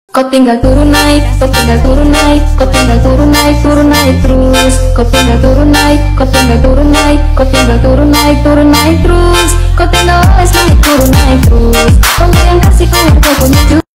Kau tinggal turun naik, kau tinggal turun naik, kau tinggal turun naik, turun naik terus. Kau tinggal turun naik, kau tinggal turun naik, kau tinggal turun naik terus. Kau tinggal naik, turun naik terus. Kau yang kasih kau punya